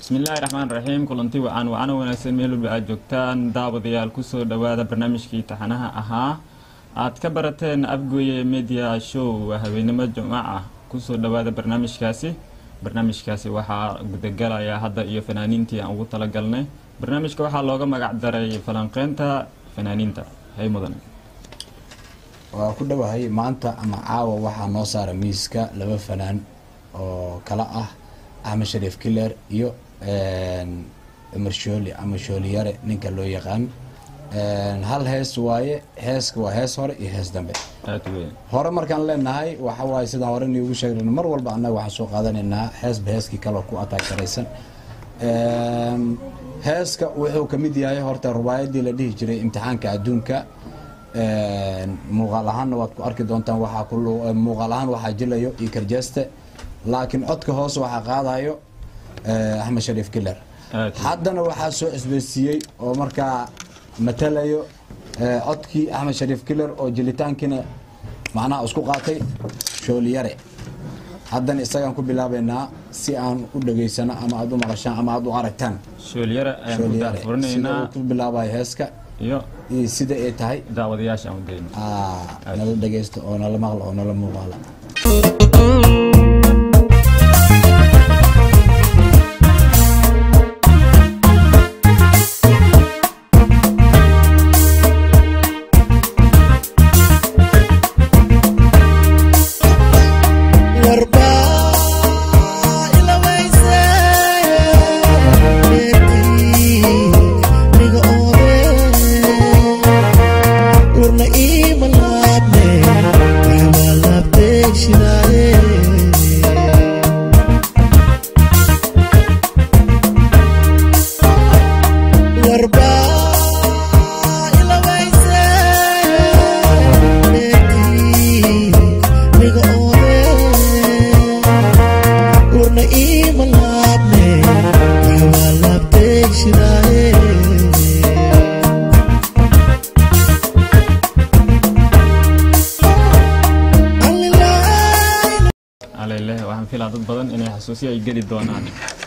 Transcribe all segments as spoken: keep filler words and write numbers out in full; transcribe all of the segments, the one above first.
بسم الله الرحمن الرحيم كلنتي وعن وعن وناسين ميلو بعجوكتان داود يال كسو دوادا برنامج كي تحناها أها عاد كبرتين أبقوي ميديا شو وهوينما جماعة كسو دوادا برنامج كاسي برنامج كاسي وحا قدقالا يا هدا إيو فنانينتي عن وطلا قلنا برنامج كوحا لوغا مقعدري فلانقينتا فنانينتا هاي مدن وكل وهي مانتا أما عاوة وحا نوصار ميسكا لبا فنان وكلا أه أحمد شريف كيلر iyo marsholi ama shooliyare ninka loo yaqaan hal hees waaye heeska waa hees hore iyo hees dambe hore markaan leenahay waxa waaye sidaan hore niigu sheegnay mar walba annaga waxaan soo qaadanaynaa heesba heeskii kale ku attack garaysan heeska wuxuu ka mid yahay horta rubaayadii la dhihi jiray imtixaanka adduunka muuqaal ahaan waad ku arki doontaan waxa ku muuqaal ahaan waxa jilayo iyo karjeeste laakiin codka hoos waxa qaadayo أحمد شريف كيلر حدنا waxaa soo isbeesiyay oo marka matalayo codkii أحمد شريف كيلر oo jilitaankina macnaha isku qaatay shooliyare haddana isagaan ku bilaabeynaa si aan u dhageysano ama aad u maqashaan ama aad u aragtaan shooliyare ayaan ku daafurnaynaa ku bilaabay heeska iyo sida ay tahay daawadayaasha aan geeyno ah nala dhageysto oo nala maqlo oo nala muuqaala dad badan inay xasuusi ay gali doonaan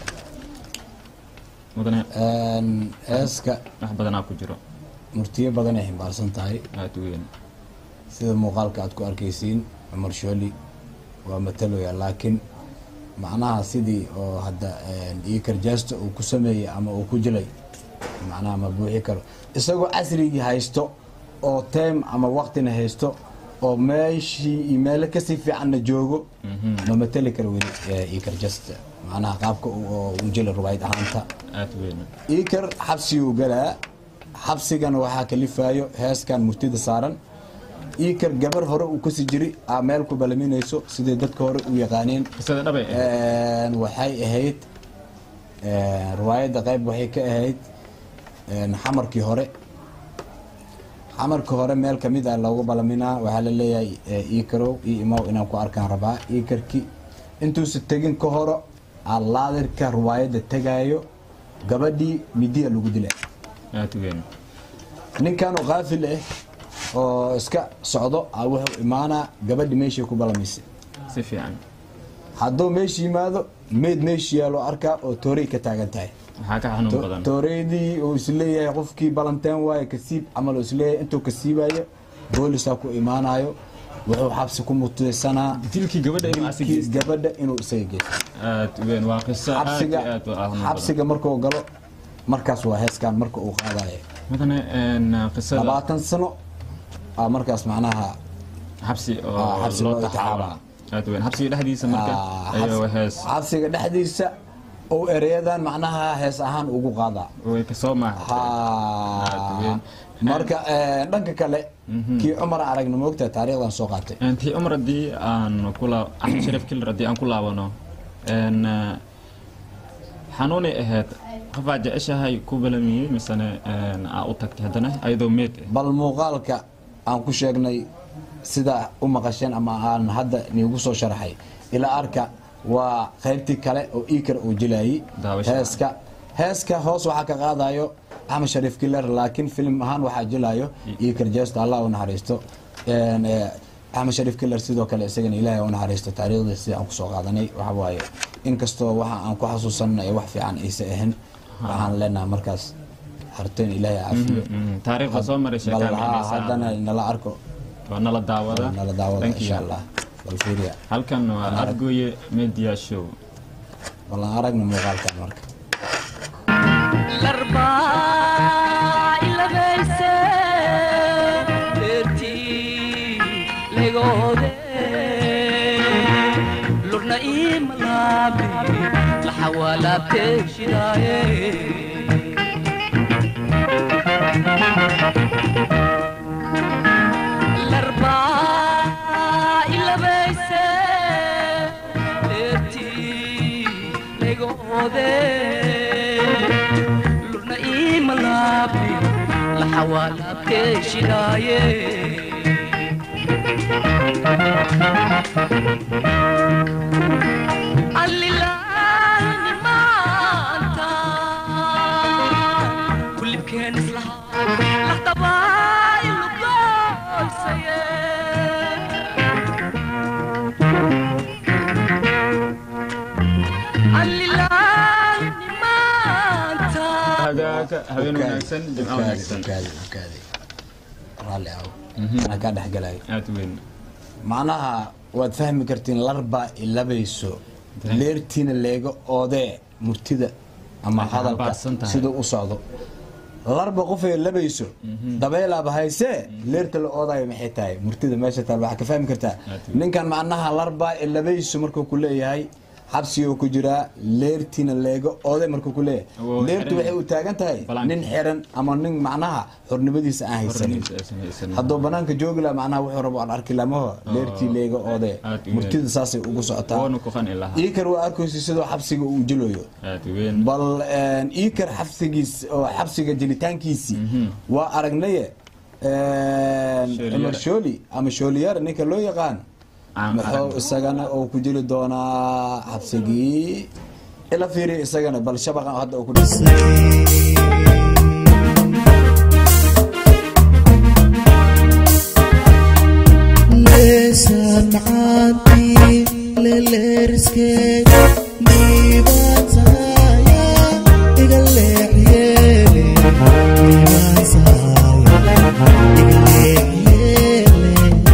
mudane een eeska wax badan ku jiro murtiye badan ay xambaarsan tahay aad u weyn sida muuqaalka aad ku arkaysiin Umar Shooli waa mataloya laakiin macnaha sidii oo hadda ee karjaasto uu ku sameeyay ama uu ku jilay macnaha ma buuxi karo isagoo casrigi haysto oo time ama waqtina haysto oo meeshii email ka si fiican joogo ma matali karo ee karjasta macnaha qaabka uu jilay rubaayad ahaanta aad weyn ikar xabsi uu galaa xabsigan waxa kalifaayo heeskan murtida saaran ikar gabar hore uu ku sii jiray meel ku balaminayso sidii dadka hore u yaqaaneen sida dhabay een waxay ahayd ee rubaayada qayb waxay ka ahayd een xamarkii hore xamarka hore meel kamid ah loogu balaminaa waxa la leeyahay ikaro iyo imaw inaan ku arkaan rabaa ikarki intuu si tagin ka horo allaadirka rubaayada tagaayo gabadhii midiya lagu dilay aad weyn ninkan oo qaafil ah oo iska socdo wuxuu imaana gabadhii meeshii ku balamisay si fiican hadduu meeshii yimaado meed meeshii yaalo arkaa oo toorey ka taagan tahay waxa ka xanuun badan tooreydii uu isleeyahay qofkii balanteen waaye kasiib amal uu isleeyahay intuu kasiibayo booliska ku imaanayo wuxuu xabsi ku mutaysanaa dilkii gabadha inuu asigi gabadha inuu isaga geeyo aad weyn waa qiso aad aad u ah xabsiga markuu galo markaas waa heeskan marka uu qaadayo mudane een qisada labaatan sano ah markaas macnaha xabsi oo loo taxaaba aad weyn xabsiga dhexdiisa marka ayo hees xabsiga dhexdiisa oo ereyadan macnaha hees ahaan ugu qaada way ka soo maaha marka dhanka kale kii Umar aragna moogta taariikhdan soo qaatay intii Umar hadii aan kula Axmed Shariif Kiiler hadii aan ku laabano een xanuuni ahayd qafa jeceshahay ku balamiyay misana een aa u tagtay hadana ayadoo meed bal muuqaalka aan ku sheegnay sida u maqasheen ama aan hadda niigu soo sharaxay ila arka waa qaybtii kale oo ikar uu jilayay heeska heeska hoos waxa ka qaadayo Axmed Shariif Kiiler laakiin film ahaan waxa jilayo ikar jeesta Allah u naxariisto een axmed shariif killer sidoo kale isagana ilaahay u naxariisto taariikhda sida aan kusoo qaadanay waxa waaye inkastoo waxa aan ku xasuusanay wax fiican aysa ahayn waxaan leenahay markaas harteen ilaahay caafiyo taariikhda soo maray sheekada haddana nala arko nala daawada nala daawada insha Allah bal fiiriya halkan waa Afgoye Media Show wala aragna muuqaalkan marka larba ila bayse derti legode lurna imalabi la hawala teshiraye larba ila bayse derti legode lurna imalabi la hawala teshiraye allilahi maanta kulli keen islaha laqtabay luqaysaye allilahi maanta hagaaka habeen wanaagsan jimco wanaagsan kaadi kaadi raalli aw ana ka dhaxgalay aad weyn macnaha waad fahmi kartiin larba ilabayso leertiina leega oode murtida ama hadalka sida u socdo larba qof ay labayso dabeelaaba hayse leerta la oodayo maxay tahay murtida meesha taal waxa ka fahmi kartaa ninkan macnaha larba ilabayso markuu ku leeyahay xabsiga ku jira leertiina leega oode markuu ku leeyahay leertu waxay u taagan tahay nin xiran ama nin macnaha xornimadiisa aan haysanin haddoo banaanka joogi la macnaha wuxuu rabo aan arki lamaho leertii leega oode murtida saasay ugu socotaa iikar waa arkaysi sidoo xabsiga uu jilayo bal iikar xabsigiis oo xabsiga jilitaankiisii waa aragnaye Umar Shooli ama Shooliyar ninka loo yaqaan maxuu isagana oo ku jili doonaa xabsigii ila fiiri isagana bal shabaqa hadda uu ku dhisay leesan maanti lelerske nibansaya igaleeyele nibansaya igaleeyele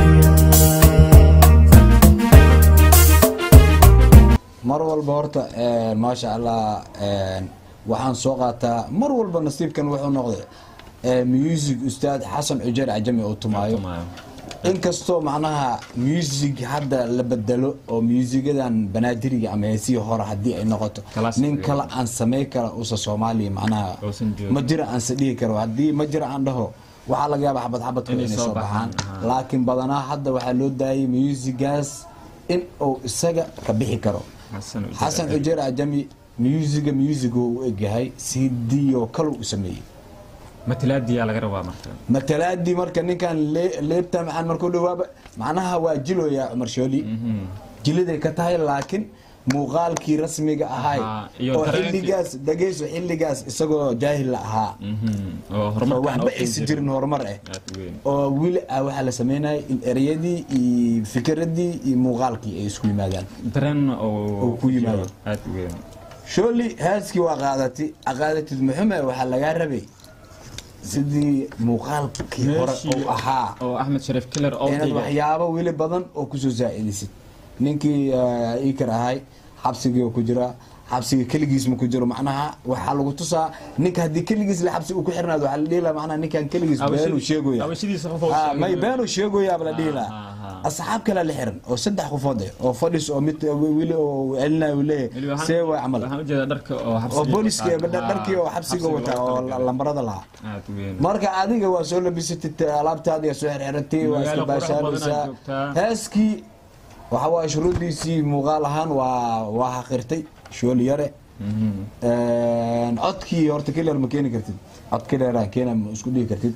mar walba horta ma sha Allah waxaan soo qaataa mar walba nasiibkan wuxuu noqday music ustaad Xasan Ujeer Ajami oo tumaayo inkastoo macnaha music hadda la bedelo oo musicadan banaadiriga ama heesii hore hadii ay noqoto nin kala aan sameey kara oo Soomaaliya macnaha ma jira aan sadhihi karo hadii ma jira aan dhaho waxa laga yaabaa xabad xabad inay soo baxaan laakiin badanaa hadda waxa loo daayay musicaas in uu isaga ka bixi karo Xasan Ujeer Ajami musica music uu egahay sidiyo kale u sameeyay matalaadi laga rabaa marka matalaadi marka ninkan leebta macaan markuu dhawaaba macnaha waa jiloya Umar Shooli jiliday ka tahay laakiin muuqaalkii rasmiga ahay oo xilligaas dageyso xilligaas isagoo jaahil ahaa oo horumar waxba is jirin horumar ah oo wili waxa la sameeyay in ereyadii iyo fikradii iyo muuqaalkii ay isku yimaadaan dareen oo ku yimaado aad weyn Shooli haaski waa qaadati aqaadatid muhiim waxa laga rabay sidii muuqaalkii hore oo ahaa oo Axmed Shariif Killer oo inay waxyaabo wili badan oo ku soo zaaidisid ninkii iikar ahay xabsiga ku jira xabsiga kaligiis ma ku jiro macnaha waxa lagu tusaa ninka hadii kaligiis la xabsi uu ku xirnaado waxa la dhila macnaha ninkan kaligiis been uu sheegoya abashidiisa qof oo ah may been uu sheegoya bala dhila asxaab kale la xiran oo saddex qofood oo fadhis oo mid wili oo elna wili see waa amal waxaan u jeedaa dharka oo xabsiga oo booliska dharkii oo xabsiga wata oo lambarada la marka adiga waa soo labisatay alaabtaada soo xirxirtay waa iska baashaaraysa heeski waxa waa shuruudiisii muuqaal ahaan waa waa xaqirtay Shooliyare een codkii horta killer ma keeni kartid cod killer keena ma isku dhigi kartid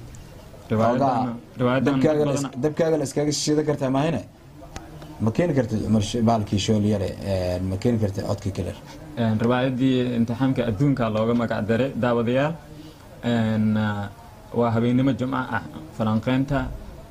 dabkaaga la iskaga shida kartaa maahina ma keeni kartid Umar baalkii Shooliyare ma keeni kartid codkii killer riwaayadii imtixaanka adduunka looga magac daray daawadayaal waa habeenimo jumca ah falanqeynta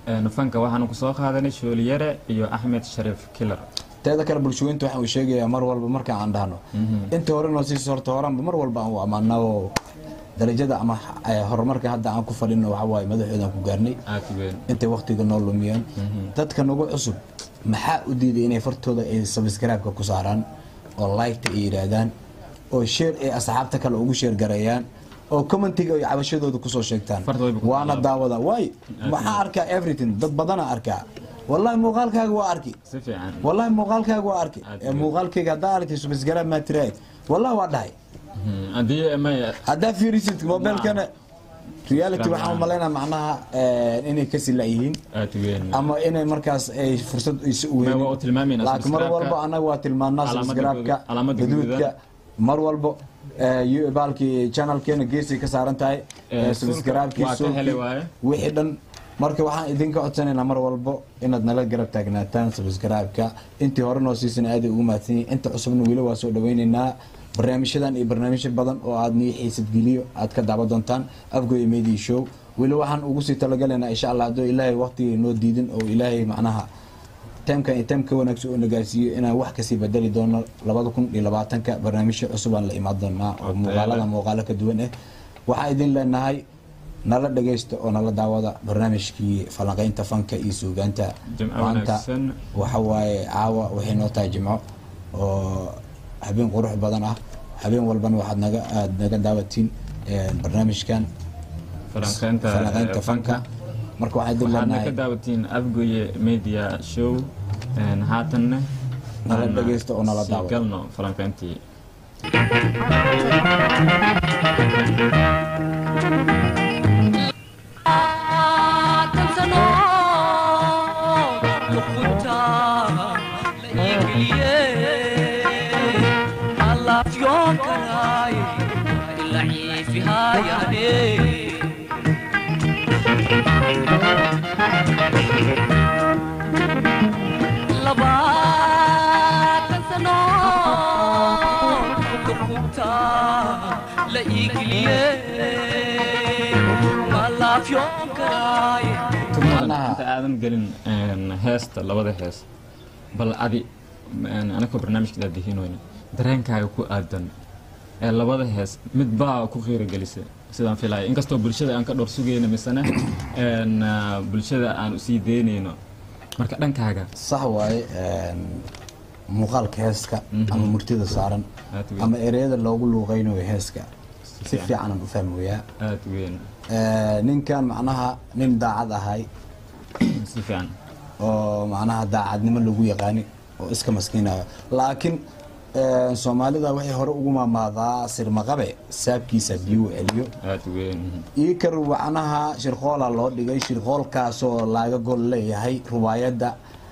fanka waxaan ku soo qaadanay shooli yare iyo axmed shariif killer teeda kale bulshooyinta waxaan u sheegayaa mar walba marka aan dhahno inta hore noo sii sorto horanba mar walba aan u amaanaa darajada ama horumarka hadda aan ku fadhino waxa waaye madaxoodan ku gaarnay inta waqtiga noo lumiyeen dadka nagu cusub maxaa u diiday inay fartooda ay subscribe-ka ku saaraan oo like-ta ay yiraahdaan oo share ay asxaabta kale ugu share gareeyaan oo commentiga ay cabashadooda ku soo sheegtaan waana daawada way maxaa arkaa everything dad badana arkaa والله muuqaalkaaga waa arki si fiican والله muuqaalkaaga waa arki muuqaalkayga hadaa aragtay subscribe ma tiraay والله waa dhahay hadii ma hadaa fiirisid mobilkana reality waxaan umaleynaa macnaha inay ka silayihiin ama inay markaas ay fursad isu weeyeen laakiin mar walba anaga waa tilmaanaa subscribe-ka gaduudka mar walba baalkii channelkeena geesay ka saaran tahay subscribe-kiisu wixii dhan marka waxaan idinka codsanaynaa mar walbo inaad nala garab taagnaataan subscribe-ka intii hore noo siisan aad ugu mahadsan yihiin inta cusubna weli waa soo dhaweynaynaa barnaamijyadan iyo barnaamijyo badan oo aad nii xiisad geliyo aad ka daawan doontaan Afgoye Media Show weli waxaan ugu sii talagalaynaa insha Allah haddii ilaahay waqtiga noo diidin oo ilaahay macnaha taamka intaamka wanaagsan oo nagaasiyo inaan wax ka sii bedeli doono laba kun iyo labaatanka barnaamijyo cusub aan la imaan doonaa oo muuqaalada muuqaalo ka duwan ah waxaan idin leenahay nala dhageysto oo nala daawada barnaamijkii falanqaynta fanka iyo suugaanta maanta waxa waaye caawa waxay noo tahay jimco oo habeen qurux badan ah habeen walbana waxaad naga aad naga daawatiin barnaamijkan falanqaynta fanka marka waxaan idin leenahay ka daawatiin Afgoye Media Show haatanna nala dhageysto oo nala daawada galno falanqayntii inta aadan gelin heesta labada hees bal adi anaka barnaamijka daadihiinooyna dareenkaaga ku aadan ee labada hees mid baa ku qiiro gelisay sidaan filayo inkastoo bulshada aan ka dhor sugayno misana bulshada aan usii deynayno marka dhankaaga sax waaye muuqaalka heeska ama murtida saaran ama ereyada loogu luuqaynayo heeska si fiican u fahmayaa aad weyn ninkan macnaha nin daacad ahay si fiican oo macnaha daacadnimo lagu yaqaani oo iska maskiinayo laakiin Soomaalida waxay hore ugu maamaadaa sirmaqabe saabkiisa biyo celiyo aad weyn ii kar wacnaha shirqoola loo dhigay shirqoolkaas oo laaga gol leeyahay ruwaayada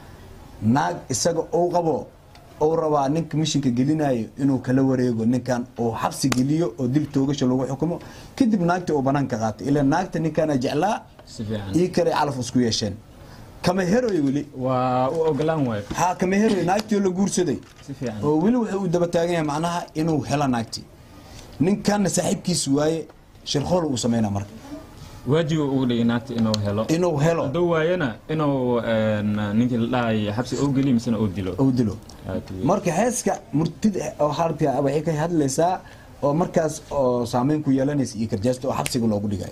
naag isaga oo qabo oo rabaa ninka mishinka gelinayo inuu kala wareego ninkan oo xabsi geliyo oo dil toogasho lagu xukumo kadib naagta oo banaanka qaatay ilaa naagta ninkan jeclaa si fiican ii kare calaf isku yeesheen kama heroy weli waa u ogolaan way ha kama heroy naagtii la guursaday si fiican oo weli wuxuu daba taagan yahay macnaha inuu helo naagti ninkan saaxiibkiis waaye shirqool uu sameeyna marka waajibu ugu dhigay naagta inuu helo inuu helo dad waayana inuu ninkii la dhahay xabsi oo geliyo misana oo dilo oo dilo marka heeska murtida oo harta waxay ka hadlaysaa oo markaas oo saameyn ku yeelanaysa iyo karjaasto oo xabsiga loogu dhigay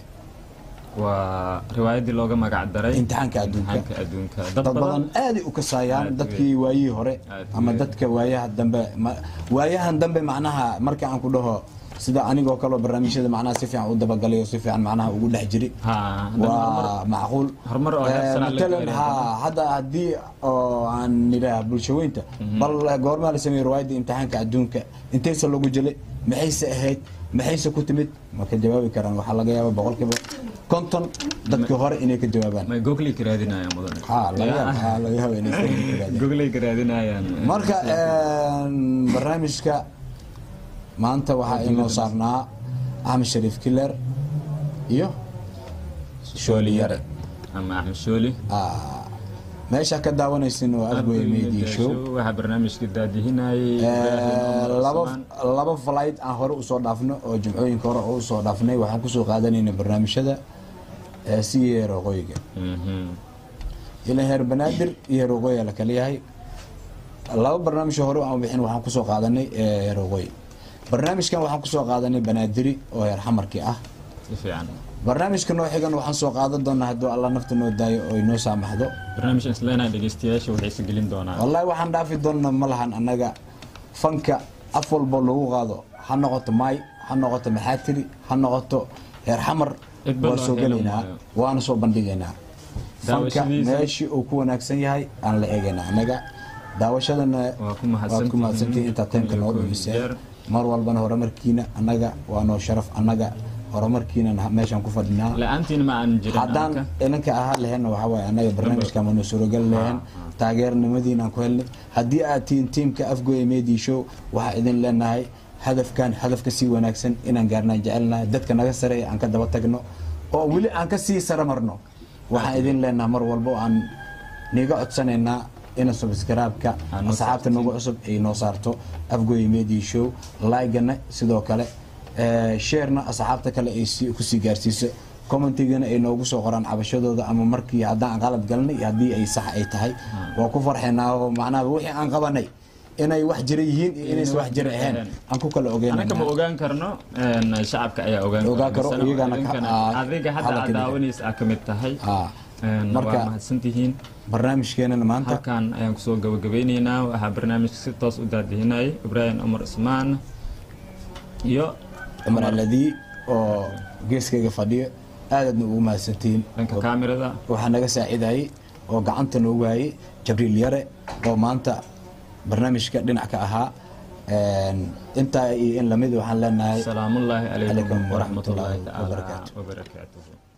waa riwaayadii looga magac daray imtixaanka adduunka adduunka dad badan aad u kasaayaan dadkii waayii hore ama dadka waayaha dambe waayahan dambe macnaha marka aan ku dhaho sida anigoo kale barnaamijyada macnaha si fiican u dabagalay oo si fiican macnaha ugu dhex jiri waa macquul horumar oo heersan ha hada hadii oo aan niraah bulshooyinta bal goorma la sameeyay riwaayadda imtixaanka adduunka intaysa lagu jilay maxayse ahayd maxayse ku timid ma ka jawaabi karaan waxa laga yaabaa boqolkiiba konton dadkii hore inay ka jawaabaan ma google ka raadinayaan mudan ha laga yaabaa laga yaabaa inay ka raadinayaan google ka raadinayaan marka barnaamijka maanta waxaa inoo saarnaa Axmed Shariif Killer iyo Shooli Yare ama Axmed Shooli ah meesha ka daawanaysin oo Afgoye Media Show waxa barnaamijka daadihinayay laba laba flight aan hore u soo dhaafno oo jimcooyinka hore u soo dhaafnay waxaan ku soo qaadanaynaa barnaamijyada si yeero qoyga ilaa heer banaadir iyo heer waqooyi la kala yahay laba barnaamij hore aan bixin waxaan kusoo qaadanay heer waqooyi barnaamijkan waxaan kusoo qaadanay banaadiri oo heer xamarkii ah si fiican barnaamijka noo xigan waxaan soo qaadan doonaa hadduu alla nafta noo daayo oo inoo saamaxdo barnaamijkan isleenaa dhegeystayaasha waxay is gelin doonaan wallahi waxaan dhaafi doonaa ma lahan annaga fanka af walbo lagu qaado ha noqoto maay ha noqoto maxaatiri ha noqoto heer xamar waa soo gelaynaa waana soo bandhigaynaa fanka meeshii uu ku wanaagsan yahay aan la eegaynaa annaga daawashadana waad ku mahadsantihiin intaa taymka noo dhumiseen mar walbana horumarkiina annaga waa noo sharaf annaga horumarkiina meeshaan ku fadhinaa la-aantiin ma aan jirin haddaan ilanka ahaa laheenna waxaa waaye annaga barnaamijka ma noo suuragal laheen taageernimadiina aan ku helnay haddii aad tihiin tiimka Afgoye Media Show waxaa idin leenahay hadafkan hadafka sii wanaagsan inaan gaarnaan jecelnahay dadka naga sareeya aan ka daba tagno oo weli aan ka sii sare marno waxaan idin leenahay mar walbo aan niga codsanaynaa in subscribe-ka asxaabta nagu cusub ay noo saarto Afgoye Media Show like-na sidoo kale share-na asxaabta kale ay ku sii gaarsiiso commentigana ay noogu soo qoraan cabashadooda ama markii haddaan qalad galnay haddii ay sax ay tahay waa ku farxinaa oo macnaha wixii aan qabanay inay wax jira yihiin iyo inay wax jira ahayn aan ku kala ogeynaa anaka ma ogaan karno een shacabka ayaa ogaan ogaan karo iyagana adiga hadda daawanaysa ka mid tahay een marka mahadsantihiin barnaamijkeena maanta halkan ayaan ku soo gabagabeynaynaa waxa barnaamijka si toos u daadihinay Ibrahim Umar Usmaan iyo Umar Aladi oo geeskayga fadhiyo aadna ugu mahadsantiin dhanka kaamirada waxa naga saaciday oo gacanta noogu hayay Jibriil Yare oo maanta barnaamijka dhinac ka ahaa een inta in lamid waxaan leenahay salaamu alaykum wa rahmatullahi wa barakatuh